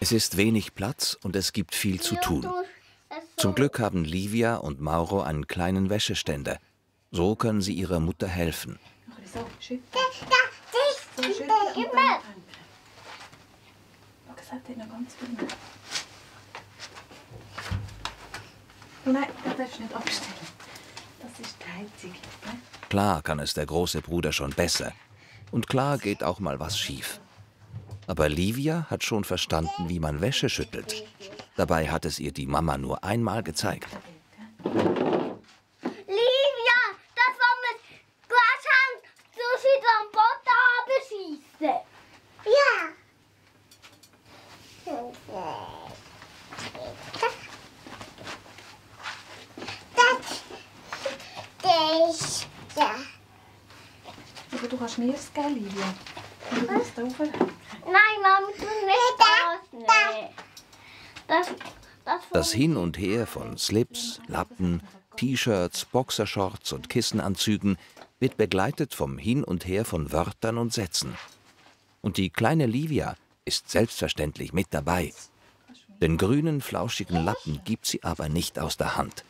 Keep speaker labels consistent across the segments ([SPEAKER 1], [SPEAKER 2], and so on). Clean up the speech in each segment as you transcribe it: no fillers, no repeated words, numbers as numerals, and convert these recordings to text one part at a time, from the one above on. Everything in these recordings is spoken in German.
[SPEAKER 1] Es ist wenig Platz und es gibt viel zu tun. Zum Glück haben Livia und Mauro einen kleinen Wäscheständer. So können sie ihrer Mutter helfen.
[SPEAKER 2] So, schütteln. So, schütteln und dann tanken. Schau, es hat noch ganz viel mehr. Nein, das darfst du nicht abstellen. Das ist die Heizung. Ne?
[SPEAKER 1] Klar kann es der große Bruder schon besser. Und klar geht auch mal was schief. Aber Livia hat schon verstanden, wie man Wäsche schüttelt. Dabei hat es ihr die Mama nur einmal gezeigt.
[SPEAKER 3] Livia, das war mit Glashand so viel am Boden abschießen. Ja. Das. Ja.
[SPEAKER 2] Aber du kannst mir es geben, Livia. Du musst da rauflegen.
[SPEAKER 3] Nein, Mama, tu nicht das.
[SPEAKER 1] Das Hin und Her von Slips, Lappen, T-Shirts, Boxershorts und Kissenanzügen wird begleitet vom Hin und Her von Wörtern und Sätzen. Und die kleine Livia ist selbstverständlich mit dabei. Den grünen, flauschigen Lappen gibt sie aber nicht aus der Hand.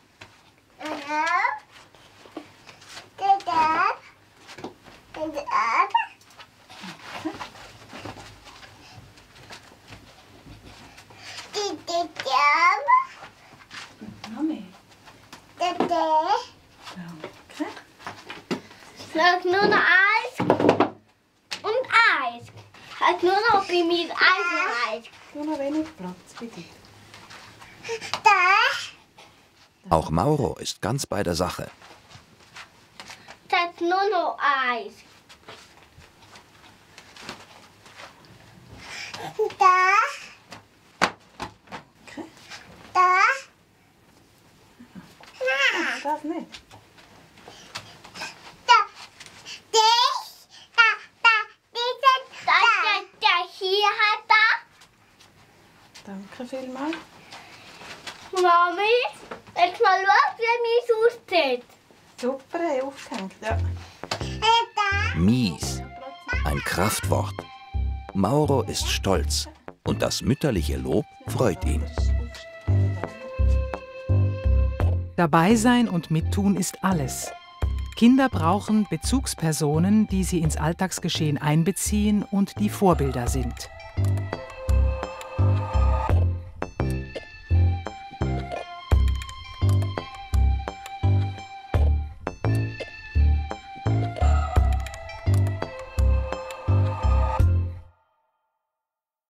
[SPEAKER 2] Mami.
[SPEAKER 3] Danke.
[SPEAKER 2] Okay.
[SPEAKER 3] Sag nur noch Eis und Eis. Halt nur noch bei mir Eis und Eis.
[SPEAKER 2] Nur noch wenig Platz bei dir.
[SPEAKER 1] Auch Mauro ist ganz bei der Sache.
[SPEAKER 3] Sag nur noch Eis.
[SPEAKER 2] Okay.
[SPEAKER 3] Da.
[SPEAKER 2] Das nicht.
[SPEAKER 3] Hier hat da.
[SPEAKER 2] Danke vielmals.
[SPEAKER 3] Mami, jetzt mal schauen, wie mein aussieht.
[SPEAKER 2] Super, hey, aufgehängt, ja.
[SPEAKER 1] Mies. Ein Kraftwort. Mauro ist stolz. Und das mütterliche Lob freut ihn.
[SPEAKER 4] Dabei sein und mittun ist alles. Kinder brauchen Bezugspersonen, die sie ins Alltagsgeschehen einbeziehen und die Vorbilder sind.